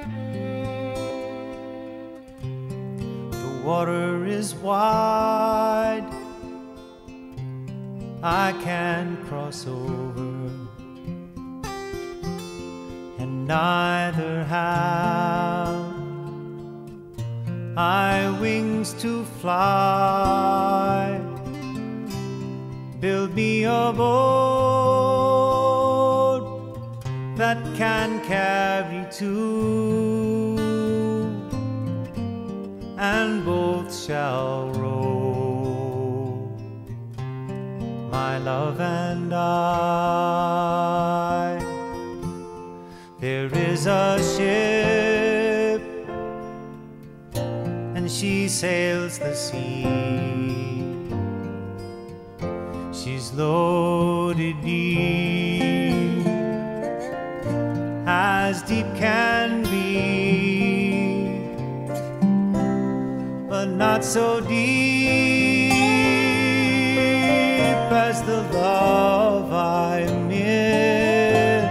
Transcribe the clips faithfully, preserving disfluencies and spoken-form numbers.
The water is wide, I can cross over, and neither have I wings to fly. Build me a boat that can carry two, and both shall row, my love and I. There is a ship, and she sails the sea. She's loaded deep, as deep can be, but not so deep as the love I'm in.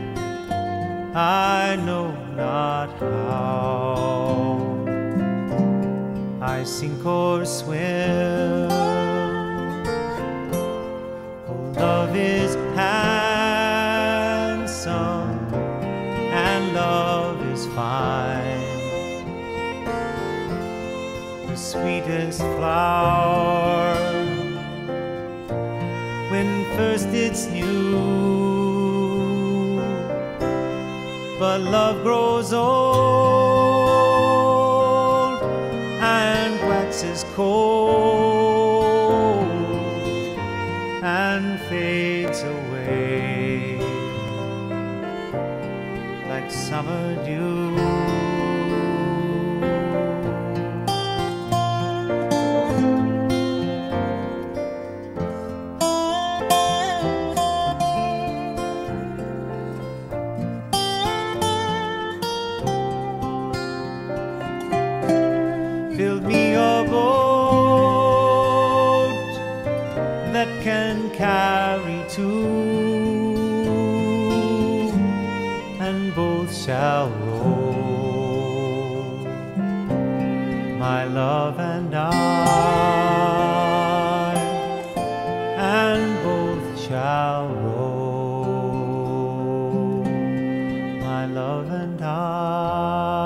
I know not how I sink or swim. Love is handsome and love is fine. The sweetest flower when first it's new, but love grows old and waxes cold and fades away like summer dew. Build me a boat that can carry two, and both shall row, my love and I, and both shall row, my love and I.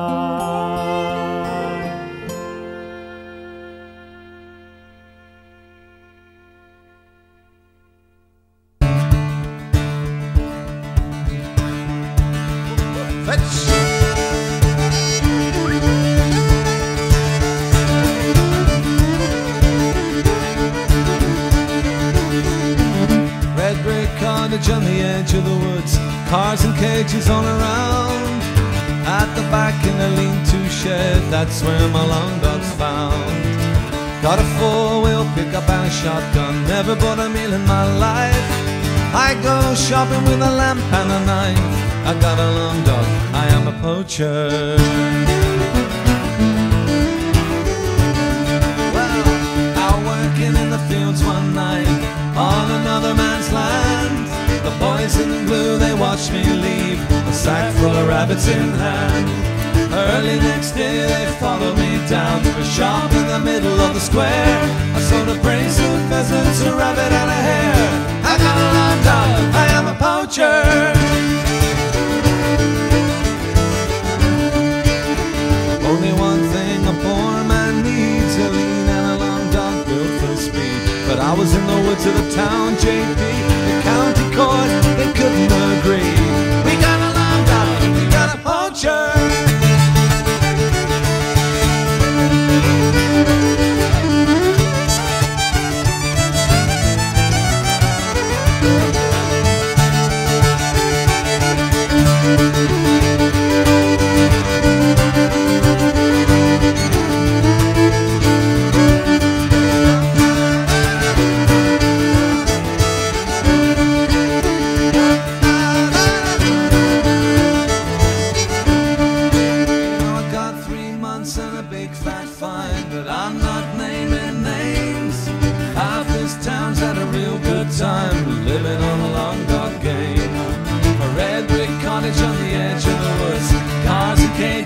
Red brick cottage on the edge of the woods, cars and cages all around. At the back in a lean-to shed, that's where my long dog's found. Got a four-wheel pickup and a shotgun, never bought a meal in my life. I go shopping with a lamp and a knife. I got a long dog, I am a poacher. Well, out working in the fields one night on another man's land. The boys in blue, they watched me leave, a sack full of rabbits in hand. Early next day they followed me down to a shop in the middle of the square. I sold a brace of pheasants, a rabbit and a hare. I got a long dog, I am a poacher. Only one thing a poor man needs, a lean and a long dog built for speed. But I was in the woods of the town, J P, the county court, they couldn't agree. We got a long dog, we got a poacher.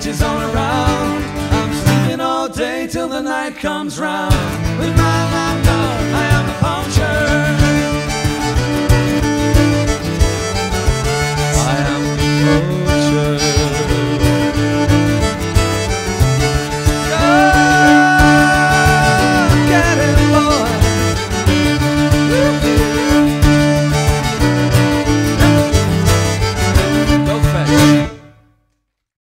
cages all around. I'm sleeping all day till the night comes round with my love